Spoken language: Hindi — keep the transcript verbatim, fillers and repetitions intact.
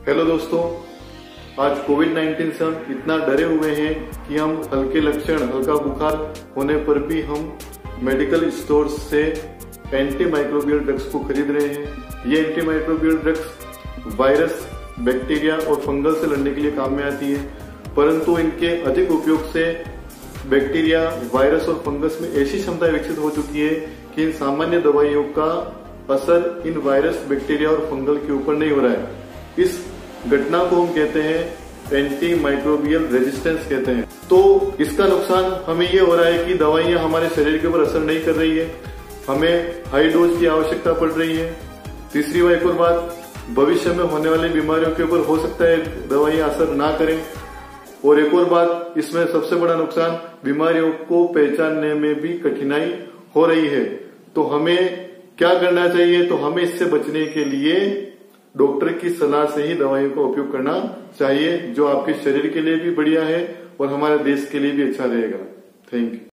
हेलो दोस्तों, आज कोविड नाइन्टीन से हम इतना डरे हुए हैं कि हम हल्के लक्षण, हल्का बुखार होने पर भी हम मेडिकल स्टोर से एंटी माइक्रोबियल ड्रग्स को खरीद रहे हैं। ये anti microbial drugs virus, bacteria और फंगल से लड़ने के लिए काम में आती है, परंतु इनके अधिक उपयोग से बैक्टीरिया, वायरस और फंगस में ऐसी क्षमता विकसित हो चुकी है कि इन सामान्य दवाइयों का असर इन वायरस, बैक्टीरिया और फंगल के ऊपर नहीं हो रहा है। इस घटना को हम कहते हैं एंटी माइक्रोबियल रेजिस्टेंस कहते हैं। तो इसका नुकसान हमें ये हो रहा है कि दवाइयां हमारे शरीर के ऊपर असर नहीं कर रही है, हमें हाई डोज की आवश्यकता पड़ रही है। तीसरी बात, एक और बात, भविष्य में होने वाली बीमारियों के ऊपर हो सकता है दवाइयां असर ना करें। और एक और बात, इसमें सबसे बड़ा नुकसान, बीमारियों को पहचानने में भी कठिनाई हो रही है। तो हमें क्या करना चाहिए? तो हमें इससे बचने के लिए डॉक्टर की सलाह से ही दवाइयों का उपयोग करना चाहिए, जो आपके शरीर के लिए भी बढ़िया है और हमारे देश के लिए भी अच्छा रहेगा। Thank you.